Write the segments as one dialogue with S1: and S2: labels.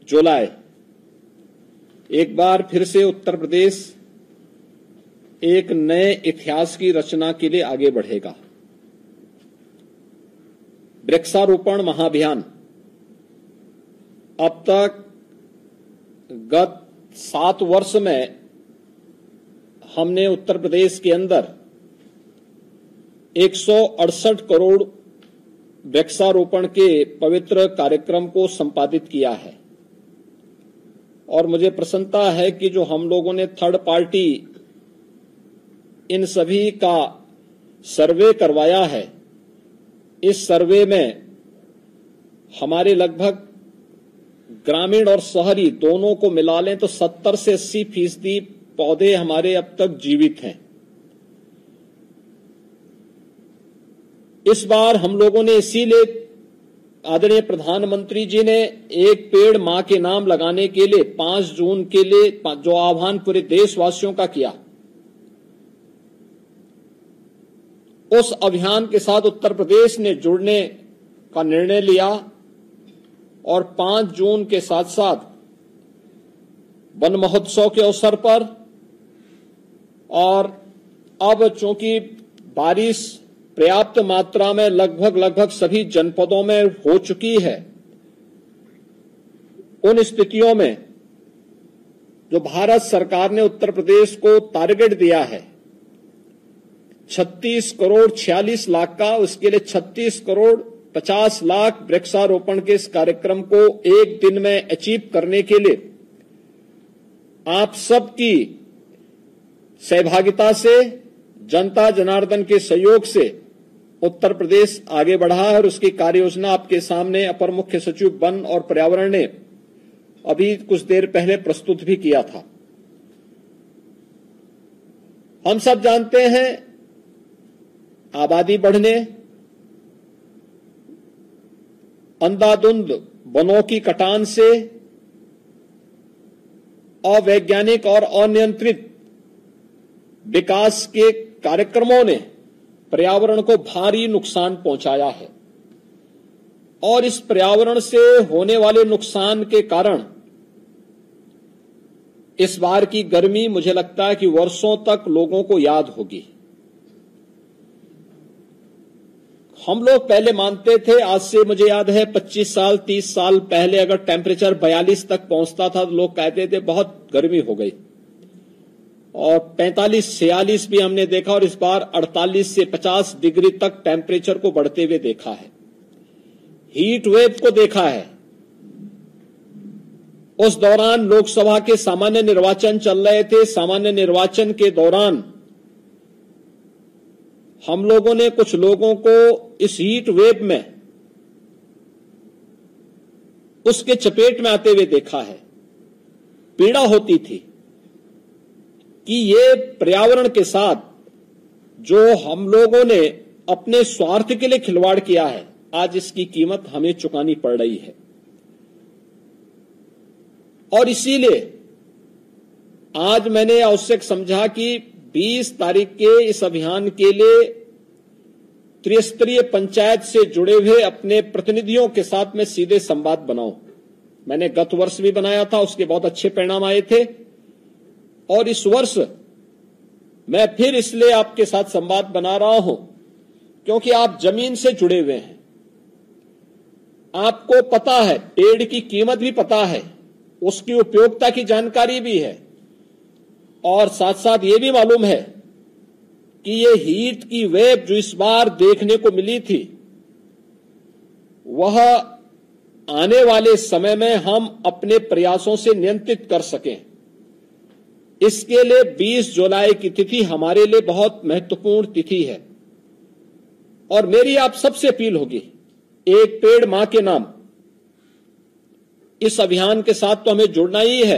S1: जुलाई एक बार फिर से उत्तर प्रदेश एक नए इतिहास की रचना के लिए आगे बढ़ेगा। वृक्षारोपण महाअभियान अब तक गत 7 वर्ष में हमने उत्तर प्रदेश के अंदर 168 करोड़ वृक्षारोपण के पवित्र कार्यक्रम को संपादित किया है और मुझे प्रसन्नता है कि जो हम लोगों ने थर्ड पार्टी इन सभी का सर्वे करवाया है, इस सर्वे में हमारे लगभग ग्रामीण और शहरी दोनों को मिला लें तो 70 से 80% पौधे हमारे अब तक जीवित हैं। इस बार हम लोगों ने इसीलिए आदरणीय प्रधानमंत्री जी ने एक पेड़ मां के नाम लगाने के लिए 5 जून के लिए जो आह्वान पूरे देशवासियों का किया, उस अभियान के साथ उत्तर प्रदेश ने जुड़ने का निर्णय लिया और 5 जून के साथ साथ वन महोत्सव के अवसर पर और अब चूंकि बारिश पर्याप्त मात्रा में लगभग सभी जनपदों में हो चुकी है, उन स्थितियों में जो भारत सरकार ने उत्तर प्रदेश को टारगेट दिया है 36 करोड़ 46 लाख का, उसके लिए 36 करोड़ 50 लाख वृक्षारोपण के इस कार्यक्रम को एक दिन में अचीव करने के लिए आप सबकी सहभागिता से, जनता जनार्दन के सहयोग से उत्तर प्रदेश आगे बढ़ा है और उसकी कार्य योजना आपके सामने अपर मुख्य सचिव वन और पर्यावरण ने अभी कुछ देर पहले प्रस्तुत भी किया था। हम सब जानते हैं आबादी बढ़ने, अंधाधुंध वनों की कटान से, अवैज्ञानिक और अनियंत्रित विकास के कार्यक्रमों ने पर्यावरण को भारी नुकसान पहुंचाया है और इस पर्यावरण से होने वाले नुकसान के कारण इस बार की गर्मी मुझे लगता है कि वर्षों तक लोगों को याद होगी। हम लोग पहले मानते थे, आज से मुझे याद है 25 साल 30 साल पहले अगर टेम्परेचर 42 तक पहुंचता था तो लोग कहते थे बहुत गर्मी हो गई, और 45-46 भी हमने देखा और इस बार 48 से 50 डिग्री तक टेम्परेचर को बढ़ते हुए देखा है, हीट वेव को देखा है। उस दौरान लोकसभा के सामान्य निर्वाचन चल रहे थे, सामान्य निर्वाचन के दौरान हम लोगों ने कुछ लोगों को इस हीट वेव में उसके चपेट में आते हुए देखा है। पीड़ा होती थी कि ये पर्यावरण के साथ जो हम लोगों ने अपने स्वार्थ के लिए खिलवाड़ किया है, आज इसकी कीमत हमें चुकानी पड़ रही है। और इसीलिए आज मैंने आवश्यक समझा कि 20 तारीख के इस अभियान के लिए त्रिस्तरीय पंचायत से जुड़े हुए अपने प्रतिनिधियों के साथ में सीधे संवाद बनाऊं। मैंने गत वर्ष भी बनाया था, उसके बहुत अच्छे परिणाम आए थे और इस वर्ष मैं फिर इसलिए आपके साथ संवाद बना रहा हूं क्योंकि आप जमीन से जुड़े हुए हैं, आपको पता है, पेड़ की कीमत भी पता है, उसकी उपयोगिता की जानकारी भी है और साथ साथ ये भी मालूम है कि ये हीट की वेव जो इस बार देखने को मिली थी वह आने वाले समय में हम अपने प्रयासों से नियंत्रित कर सकें। इसके लिए 20 जुलाई की तिथि हमारे लिए बहुत महत्वपूर्ण तिथि है और मेरी आप सबसे अपील होगी, एक पेड़ मां के नाम इस अभियान के साथ तो हमें जुड़ना ही है।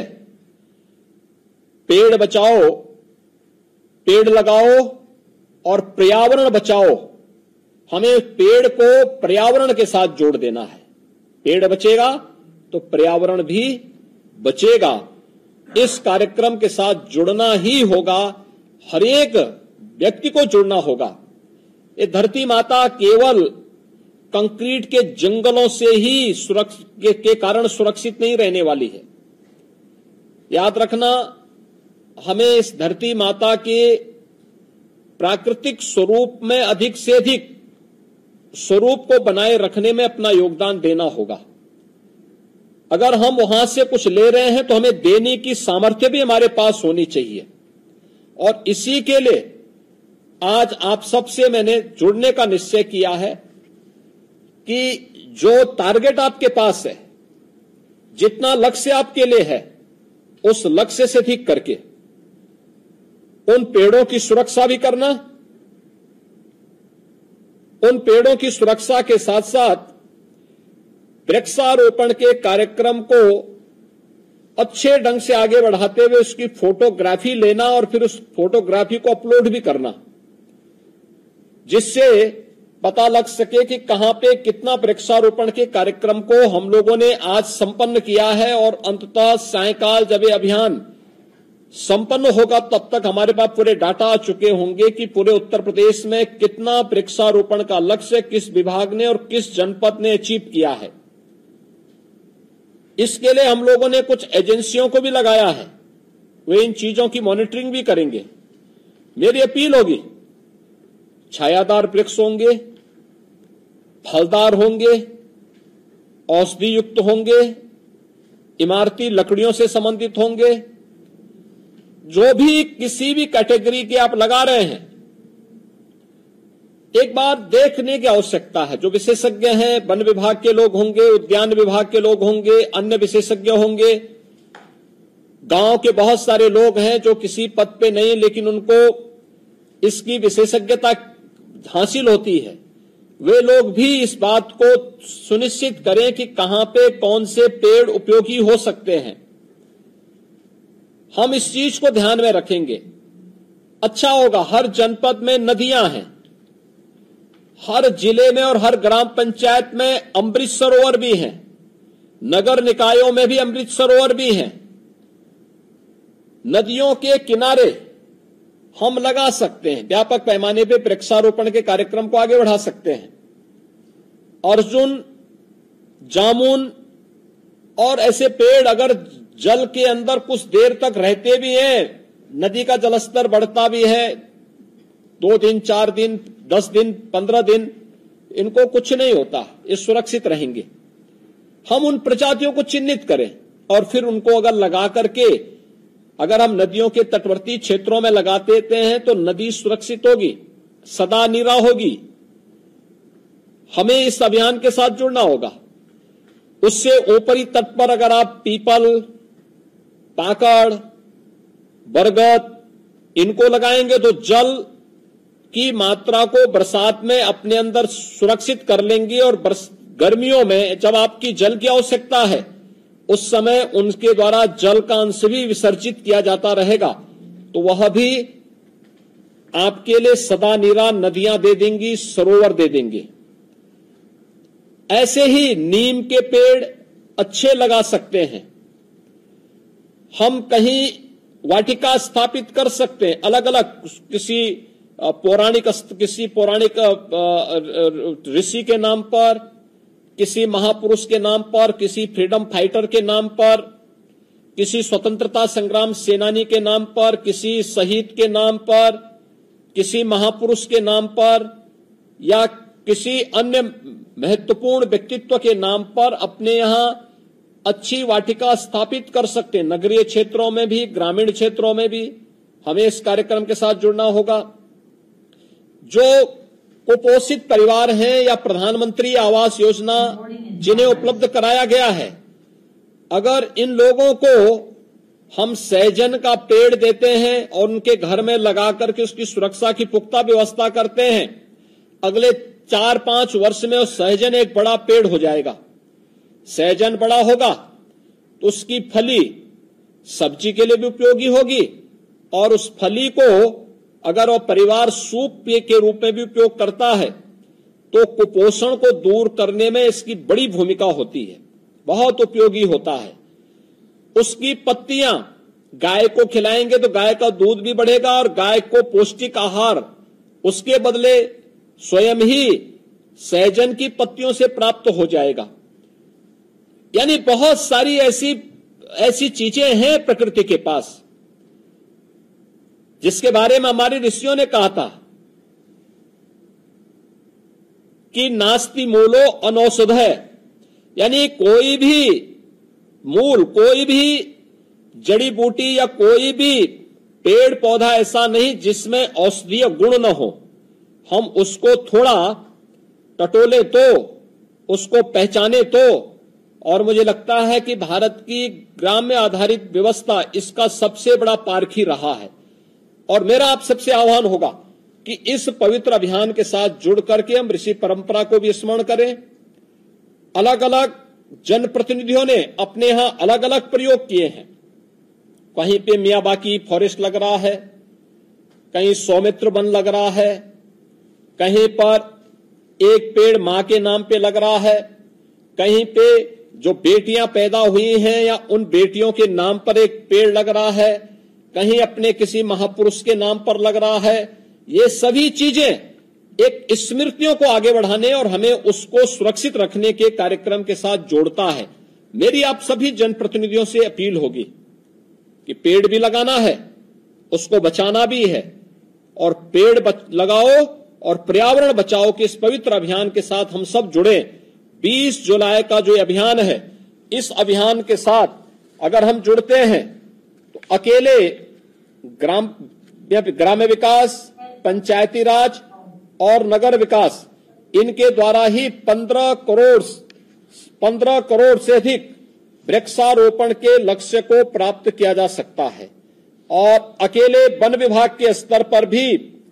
S1: पेड़ बचाओ, पेड़ लगाओ और पर्यावरण बचाओ। हमें पेड़ को पर्यावरण के साथ जोड़ देना है। पेड़ बचेगा तो पर्यावरण भी बचेगा। इस कार्यक्रम के साथ जुड़ना ही होगा, हर एक व्यक्ति को जुड़ना होगा। ये धरती माता केवल कंक्रीट के जंगलों से ही के कारण सुरक्षित नहीं रहने वाली है। याद रखना, हमें इस धरती माता के प्राकृतिक स्वरूप में अधिक से अधिक स्वरूप को बनाए रखने में अपना योगदान देना होगा। अगर हम वहां से कुछ ले रहे हैं तो हमें देने की सामर्थ्य भी हमारे पास होनी चाहिए। और इसी के लिए आज आप सबसे मैंने जुड़ने का निश्चय किया है कि जो टारगेट आपके पास है, जितना लक्ष्य आपके लिए है, उस लक्ष्य से ठीक करके उन पेड़ों की सुरक्षा भी करना, उन पेड़ों की सुरक्षा के साथ साथ वृक्षारोपण के कार्यक्रम को अच्छे ढंग से आगे बढ़ाते हुए उसकी फोटोग्राफी लेना और फिर उस फोटोग्राफी को अपलोड भी करना, जिससे पता लग सके कि कहां पे कितना वृक्षारोपण के कार्यक्रम को हम लोगों ने आज संपन्न किया है। और अंततः सायंकाल जब ये अभियान संपन्न होगा तब तक हमारे पास पूरे डाटा आ चुके होंगे कि पूरे उत्तर प्रदेश में कितना वृक्षारोपण का लक्ष्य किस विभाग ने और किस जनपद ने अचीव किया है। इसके लिए हम लोगों ने कुछ एजेंसियों को भी लगाया है, वे इन चीजों की मॉनिटरिंग भी करेंगे। मेरी अपील होगी, छायादार वृक्ष होंगे, फलदार होंगे, औषधि युक्त होंगे, इमारती लकड़ियों से संबंधित होंगे, जो भी किसी भी कैटेगरी के आप लगा रहे हैं, एक बार देखने की आवश्यकता है। जो विशेषज्ञ हैं, वन विभाग के लोग होंगे, उद्यान विभाग के लोग होंगे, अन्य विशेषज्ञ होंगे, गांव के बहुत सारे लोग हैं जो किसी पद पे नहीं लेकिन उनको इसकी विशेषज्ञता हासिल होती है, वे लोग भी इस बात को सुनिश्चित करें कि कहां पे कौन से पेड़ उपयोगी हो सकते हैं। हम इस चीज को ध्यान में रखेंगे। अच्छा होगा, हर जनपद में नदियां हैं, हर जिले में और हर ग्राम पंचायत में अमृत सरोवर भी हैं, नगर निकायों में भी अमृत सरोवर भी हैं। नदियों के किनारे हम लगा सकते हैं, व्यापक पैमाने पे वृक्षारोपण के कार्यक्रम को आगे बढ़ा सकते हैं। अर्जुन, जामुन और ऐसे पेड़ अगर जल के अंदर कुछ देर तक रहते भी हैं, नदी का जलस्तर बढ़ता भी है, 2 दिन, 4 दिन, 10 दिन, 15 दिन, इनको कुछ नहीं होता, ये सुरक्षित रहेंगे। हम उन प्रजातियों को चिन्हित करें और फिर उनको अगर लगा करके अगर हम नदियों के तटवर्ती क्षेत्रों में लगा देते हैं तो नदी सुरक्षित होगी, सदा नीरा होगी। हमें इस अभियान के साथ जुड़ना होगा। उससे ऊपरी तट पर अगर आप पीपल, पाकड़, बरगद इनको लगाएंगे तो जल की मात्रा को बरसात में अपने अंदर सुरक्षित कर लेंगे और गर्मियों में जब आपकी जल की आवश्यकता है उस समय उनके द्वारा जल का अंश भी विसर्जित किया जाता रहेगा, तो वह भी आपके लिए सदा नीरा नदियां दे देंगी, सरोवर दे देंगे। ऐसे ही नीम के पेड़ अच्छे लगा सकते हैं। हम कहीं वाटिका स्थापित कर सकते हैं, अलग अलग किसी पौराणिक ऋषि के नाम पर, किसी महापुरुष के नाम पर, किसी फ्रीडम फाइटर के नाम पर, किसी स्वतंत्रता संग्राम सेनानी के नाम पर, किसी शहीद के नाम पर, किसी महापुरुष के नाम पर या किसी अन्य महत्वपूर्ण व्यक्तित्व के नाम पर अपने यहां अच्छी वाटिका स्थापित कर सकते हैं। नगरीय क्षेत्रों में भी, ग्रामीण क्षेत्रों में भी हमें इस कार्यक्रम के साथ जुड़ना होगा। जो कुपोषित परिवार हैं या प्रधानमंत्री आवास योजना जिन्हें उपलब्ध कराया गया है, अगर इन लोगों को हम सहजन का पेड़ देते हैं और उनके घर में लगा करके उसकी सुरक्षा की पुख्ता व्यवस्था करते हैं, अगले 4-5 वर्ष में उस सहजन एक बड़ा पेड़ हो जाएगा। सहजन बड़ा होगा तो उसकी फली सब्जी के लिए भी उपयोगी होगी और उस फली को अगर वह परिवार सूप के रूप में भी उपयोग करता है तो कुपोषण को दूर करने में इसकी बड़ी भूमिका होती है, बहुत उपयोगी होता है। उसकी पत्तियां गाय को खिलाएंगे तो गाय का दूध भी बढ़ेगा और गाय को पौष्टिक आहार उसके बदले स्वयं ही सहजन की पत्तियों से प्राप्त हो जाएगा। यानी बहुत सारी ऐसी चीजें हैं प्रकृति के पास, जिसके बारे में हमारे ऋषियों ने कहा था कि नास्ति मूलो अनौषधय, यानी कोई भी मूल, कोई भी जड़ी बूटी या कोई भी पेड़ पौधा ऐसा नहीं जिसमें औषधीय गुण न हो। हम उसको थोड़ा टटोले तो, उसको पहचाने तो। और मुझे लगता है कि भारत की ग्राम्य आधारित व्यवस्था इसका सबसे बड़ा पारखी रहा है। और मेरा आप सबसे आह्वान होगा कि इस पवित्र अभियान के साथ जुड़ करके हम ऋषि परंपरा को भी स्मरण करें। अलग अलग जनप्रतिनिधियों ने अपने यहां अलग अलग प्रयोग किए हैं। कहीं पे मियावाकी फॉरेस्ट लग रहा है, कहीं सौमित्र वन लग रहा है, कहीं पर एक पेड़ मां के नाम पे लग रहा है, कहीं पे जो बेटियां पैदा हुई हैं या उन बेटियों के नाम पर एक पेड़ लग रहा है, कहीं अपने किसी महापुरुष के नाम पर लग रहा है। ये सभी चीजें एक स्मृतियों को आगे बढ़ाने और हमें उसको सुरक्षित रखने के कार्यक्रम के साथ जोड़ता है। मेरी आप सभी जनप्रतिनिधियों से अपील होगी कि पेड़ भी लगाना है, उसको बचाना भी है, और पेड़ लगाओ और पर्यावरण बचाओ के इस पवित्र अभियान के साथ हम सब जुड़े। 20 जुलाई का जो अभियान है, इस अभियान के साथ अगर हम जुड़ते हैं तो अकेले ग्राम्य विकास, पंचायती राज और नगर विकास, इनके द्वारा ही 15 करोड़ से अधिक वृक्षारोपण के लक्ष्य को प्राप्त किया जा सकता है। और अकेले वन विभाग के स्तर पर भी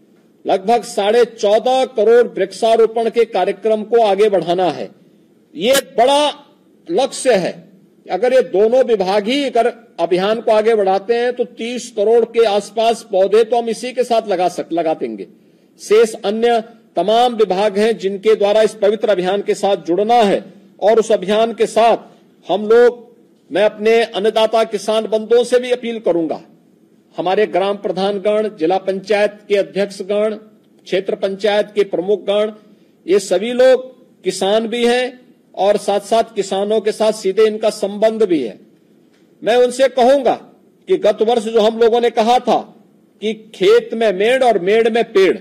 S1: लगभग 14.5 करोड़ वृक्षारोपण के कार्यक्रम को आगे बढ़ाना है। ये बड़ा लक्ष्य है। अगर ये दोनों विभाग ही अगर अभियान को आगे बढ़ाते हैं तो 30 करोड़ के आसपास पौधे तो हम इसी के साथ लगा देंगे। शेष अन्य तमाम विभाग हैं जिनके द्वारा इस पवित्र अभियान के साथ जुड़ना है। और उस अभियान के साथ हम लोग, मैं अपने अन्नदाता किसान बंधुओं से भी अपील करूंगा, हमारे ग्राम प्रधानगण, जिला पंचायत के अध्यक्षगण, क्षेत्र पंचायत के प्रमुखगण, ये सभी लोग किसान भी हैं और साथ साथ किसानों के साथ सीधे इनका संबंध भी है। मैं उनसे कहूंगा कि गत वर्ष जो हम लोगों ने कहा था कि खेत में मेड़ और मेड़ में पेड़,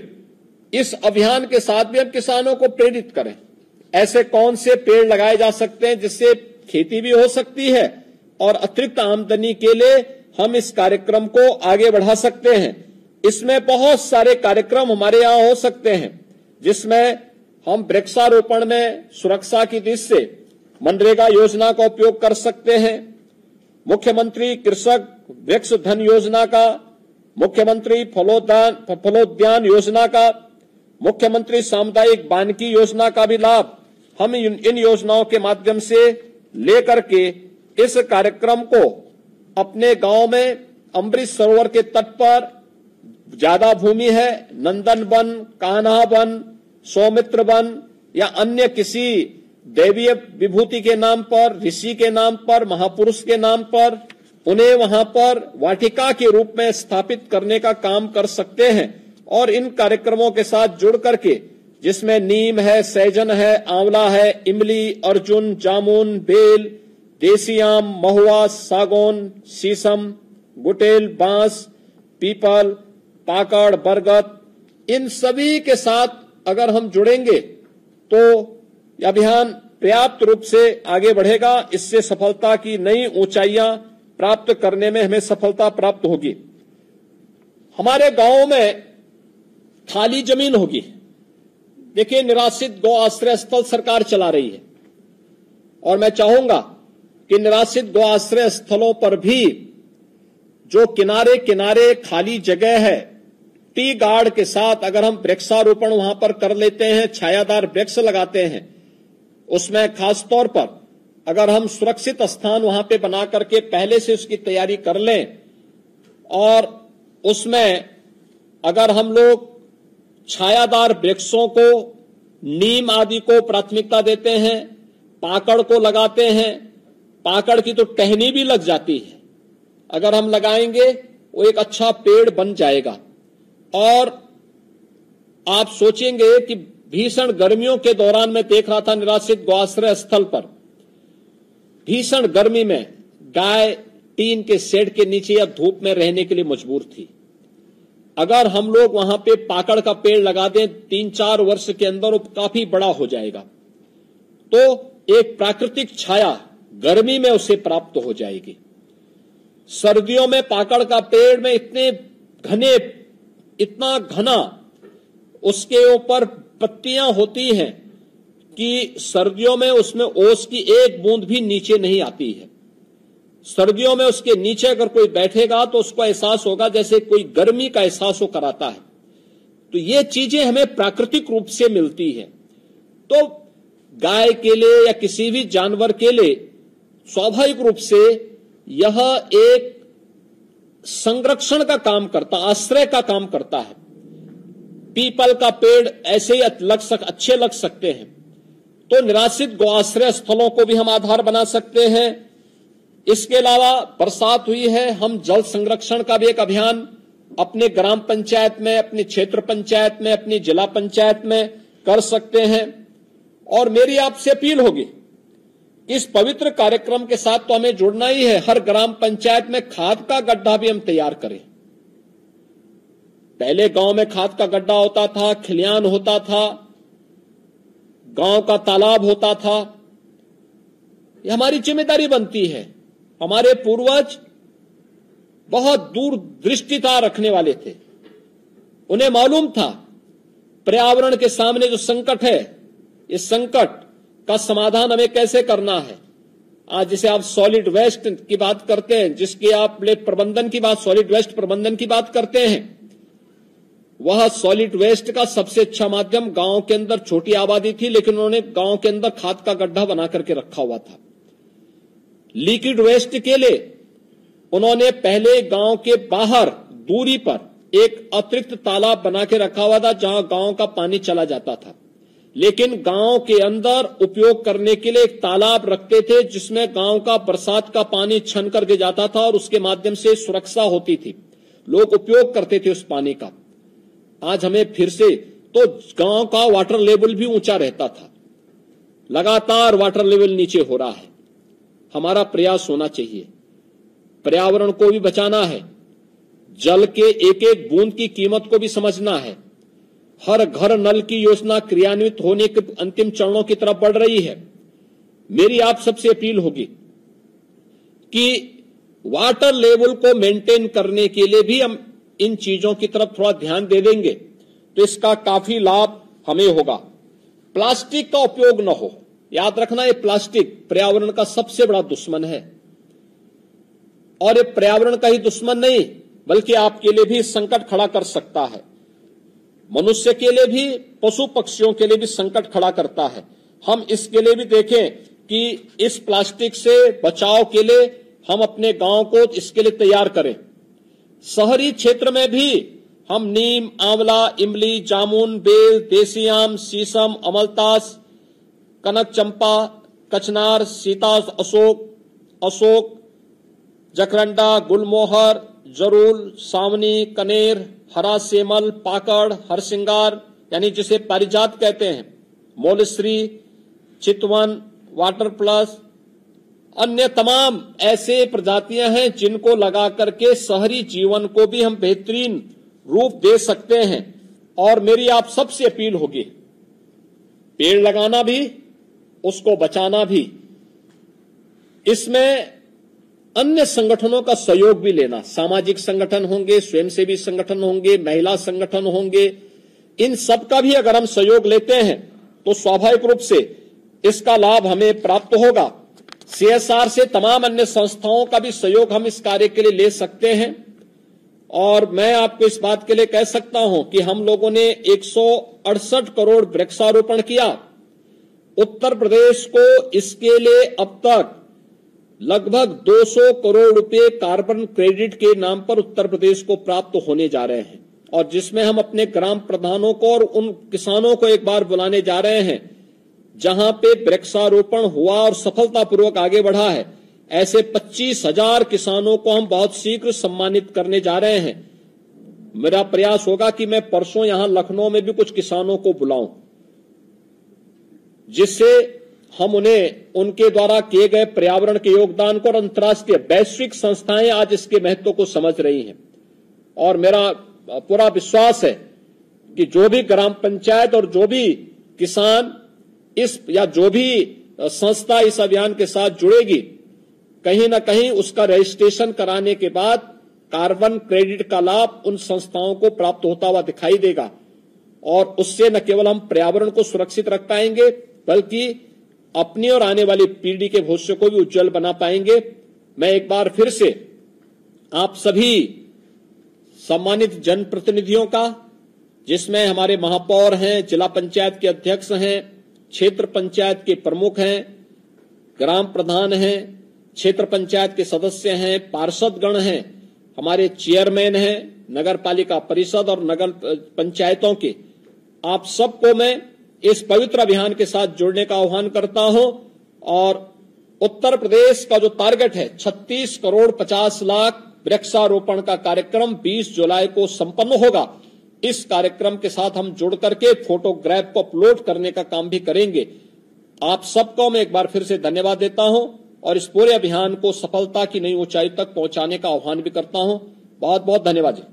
S1: इस अभियान के साथ भी हम किसानों को प्रेरित करें। ऐसे कौन से पेड़ लगाए जा सकते हैं जिससे खेती भी हो सकती है और अतिरिक्त आमदनी के लिए हम इस कार्यक्रम को आगे बढ़ा सकते हैं। इसमें बहुत सारे कार्यक्रम हमारे यहां हो सकते हैं जिसमें हम वृक्षारोपण में सुरक्षा की दृष्टि से मनरेगा योजना का उपयोग कर सकते हैं, मुख्यमंत्री कृषक वृक्ष धन योजना का, मुख्यमंत्री फलोद्यान योजना का, मुख्यमंत्री सामुदायिक वानिकी योजना का भी लाभ हम इन योजनाओं के माध्यम से लेकर के इस कार्यक्रम को अपने गांव में अमृत सरोवर के तट पर ज्यादा भूमि है, नंदन वन, कान्हा वन, सौमित्र वन या अन्य किसी दैवीय विभूति के नाम पर, ऋषि के नाम पर, महापुरुष के नाम पर, उन्हें वहां पर वाटिका के रूप में स्थापित करने का काम कर सकते हैं। और इन कार्यक्रमों के साथ जुड़ करके, जिसमें नीम है, सहजन है, आंवला है, इमली, अर्जुन, जामुन, बेल, देसी आम, महुआ, सागौन, शीशम, गुटेल, बांस, पीपल, पाकड़, बरगद, इन सभी के साथ अगर हम जुड़ेंगे तो यह अभियान पर्याप्त रूप से आगे बढ़ेगा। इससे सफलता की नई ऊंचाइयां प्राप्त करने में हमें सफलता प्राप्त होगी। हमारे गांवों में खाली जमीन होगी। देखिए, निराश्रित गौ आश्रय स्थल सरकार चला रही है और मैं चाहूंगा कि निराश्रित गौ आश्रय स्थलों पर भी जो किनारे किनारे खाली जगह है, टी गार्ड के साथ अगर हम वृक्षारोपण वहां पर कर लेते हैं, छायादार वृक्ष लगाते हैं, उसमें खास तौर पर अगर हम सुरक्षित स्थान वहां पे बना करके पहले से उसकी तैयारी कर लें और उसमें अगर हम लोग छायादार वृक्षों को, नीम आदि को प्राथमिकता देते हैं, पाकड़ को लगाते हैं, पाकड़ की तो टहनी भी लग जाती है, अगर हम लगाएंगे वो एक अच्छा पेड़ बन जाएगा। और आप सोचेंगे कि भीषण गर्मियों के दौरान मैं देख रहा था निराश्रित गौआश्रय स्थल पर भीषण गर्मी में गाय टीन के शेड के नीचे या धूप में रहने के लिए मजबूर थी। अगर हम लोग वहां पे पाकड़ का पेड़ लगा दें 3-4 वर्ष के अंदर वो काफी बड़ा हो जाएगा, तो एक प्राकृतिक छाया गर्मी में उसे प्राप्त हो जाएगी। सर्दियों में पाकड़ का पेड़ में इतना घना उसके ऊपर पत्तियां होती हैं कि सर्दियों में उसमें ओस की एक बूंद भी नीचे नहीं आती है। सर्दियों में उसके नीचे अगर कोई बैठेगा तो उसको एहसास होगा जैसे कोई गर्मी का एहसास हो कराता है। तो ये चीजें हमें प्राकृतिक रूप से मिलती हैं। तो गाय के लिए या किसी भी जानवर के लिए स्वाभाविक रूप से यह एक संरक्षण का काम करता, आश्रय का काम करता है। पीपल का पेड़ ऐसे ही अच्छे लग सकते हैं, तो निराश्रित गौआश्रय स्थलों को भी हम आधार बना सकते हैं। इसके अलावा बरसात हुई है, हम जल संरक्षण का भी एक अभियान अपने ग्राम पंचायत में, अपने क्षेत्र पंचायत में, अपनी जिला पंचायत में कर सकते हैं। और मेरी आपसे अपील होगी, इस पवित्र कार्यक्रम के साथ तो हमें जुड़ना ही है। हर ग्राम पंचायत में खाद का गड्ढा भी हम तैयार करें। पहले गांव में खाद का गड्ढा होता था, खलियान होता था, गांव का तालाब होता था। ये हमारी जिम्मेदारी बनती है। हमारे पूर्वज बहुत दूरदृष्टिता रखने वाले थे। उन्हें मालूम था पर्यावरण के सामने जो संकट है, इस संकट का समाधान हमें कैसे करना है। आज जिसे आप सॉलिड वेस्ट की बात करते हैं, जिसके आप प्रबंधन की बात, सॉलिड वेस्ट प्रबंधन की बात करते हैं, वह सॉलिड वेस्ट का सबसे अच्छा माध्यम गांव के अंदर छोटी आबादी थी, लेकिन उन्होंने गांव के अंदर खाद का गड्ढा बना करके रखा हुआ था। लिक्विड वेस्ट के लिए उन्होंने पहले गांव के बाहर दूरी पर एक अतिरिक्त तालाब बना के रखा हुआ था, जहां गांव का पानी चला जाता था। लेकिन गांव के अंदर उपयोग करने के लिए एक तालाब रखते थे, जिसमें गांव का बरसात का पानी छन करके जाता था और उसके माध्यम से सुरक्षा होती थी। लोग उपयोग करते थे उस पानी का। आज हमें फिर से, तो गांव का वाटर लेवल भी ऊंचा रहता था, लगातार वाटर लेवल नीचे हो रहा है। हमारा प्रयास होना चाहिए, पर्यावरण को भी बचाना है, जल के एक एक बूंद की कीमत को भी समझना है। हर घर नल की योजना क्रियान्वित होने के अंतिम चरणों की तरफ बढ़ रही है। मेरी आप सबसे अपील होगी कि वाटर लेवल को मेंटेन करने के लिए भी हम इन चीजों की तरफ थोड़ा ध्यान दे देंगे तो इसका काफी लाभ हमें होगा। प्लास्टिक का उपयोग न हो। याद रखना, ये प्लास्टिक पर्यावरण का सबसे बड़ा दुश्मन है। और ये पर्यावरण का ही दुश्मन नहीं, बल्कि आपके लिए भी संकट खड़ा कर सकता है। मनुष्य के लिए भी, पशु पक्षियों के लिए भी संकट खड़ा करता है। हम इसके लिए भी देखें कि इस प्लास्टिक से बचाव के लिए हम अपने गांव को इसके लिए तैयार करें। शहरी क्षेत्र में भी हम नीम, आंवला, इमली, जामुन, बेल, देसी आम, शीशम, अमलतास, कनक चंपा, कचनार, सीता अशोक, जकरंडा, गुलमोहर, जरूल, सावनी, कनेर, हरा सेमल, पाकड़, हरसिंगार यानी जिसे पारिजात कहते हैं, मोलश्री, चितवन, वाटर प्लस, अन्य तमाम ऐसे प्रजातियां हैं जिनको लगा करके शहरी जीवन को भी हम बेहतरीन रूप दे सकते हैं। और मेरी आप सबसे अपील होगी, पेड़ लगाना भी, उसको बचाना भी। इसमें अन्य संगठनों का सहयोग भी लेना, सामाजिक संगठन होंगे, स्वयंसेवी संगठन होंगे, महिला संगठन होंगे, इन सब का भी अगर हम सहयोग लेते हैं तो स्वाभाविक रूप से इसका लाभ हमें प्राप्त होगा। CSR से तमाम अन्य संस्थाओं का भी सहयोग हम इस कार्य के लिए ले सकते हैं। और मैं आपको इस बात के लिए कह सकता हूं कि हम लोगों ने 168 करोड़ वृक्षारोपण किया। उत्तर प्रदेश को इसके लिए अब तक लगभग 200 करोड़ रुपए कार्बन क्रेडिट के नाम पर उत्तर प्रदेश को प्राप्त होने जा रहे हैं, और जिसमें हम अपने ग्राम प्रधानों को और उन किसानों को एक बार बुलाने जा रहे हैं जहां पे वृक्षारोपण हुआ और सफलतापूर्वक आगे बढ़ा है। ऐसे 25,000 किसानों को हम बहुत शीघ्र सम्मानित करने जा रहे हैं। मेरा प्रयास होगा कि मैं परसों यहां लखनऊ में भी कुछ किसानों को बुलाऊं जिससे हम उन्हें उनके द्वारा किए गए पर्यावरण के योगदान को और अंतर्राष्ट्रीय वैश्विक संस्थाएं आज इसके महत्व को समझ रही हैं। और मेरा पूरा विश्वास है कि जो भी ग्राम पंचायत और जो भी किसान या जो भी संस्था इस अभियान के साथ जुड़ेगी, कहीं ना कहीं उसका रजिस्ट्रेशन कराने के बाद कार्बन क्रेडिट का लाभ उन संस्थाओं को प्राप्त होता हुआ दिखाई देगा। और उससे न केवल हम पर्यावरण को सुरक्षित रख पाएंगे, बल्कि अपनी और आने वाली पीढ़ी के भविष्य को भी उज्जवल बना पाएंगे। मैं एक बार फिर से आप सभी सम्मानित जनप्रतिनिधियों का, जिसमें हमारे महापौर हैं, जिला पंचायत के अध्यक्ष हैं, क्षेत्र पंचायत के प्रमुख हैं, ग्राम प्रधान हैं, क्षेत्र पंचायत के सदस्य हैं, पार्षदगण हैं, हमारे चेयरमैन हैं, नगर पालिका परिषद और नगर पंचायतों के, आप सबको मैं इस पवित्र अभियान के साथ जुड़ने का आह्वान करता हूं। और उत्तर प्रदेश का जो टारगेट है 36 करोड़ 50 लाख वृक्षारोपण का कार्यक्रम 20 जुलाई को संपन्न होगा। इस कार्यक्रम के साथ हम जुड़ करके फोटोग्राफ को अपलोड करने का काम भी करेंगे। आप सबको मैं एक बार फिर से धन्यवाद देता हूं और इस पूरे अभियान को सफलता की नई ऊंचाई तक पहुंचाने का आह्वान भी करता हूं। बहुत बहुत धन्यवाद जी।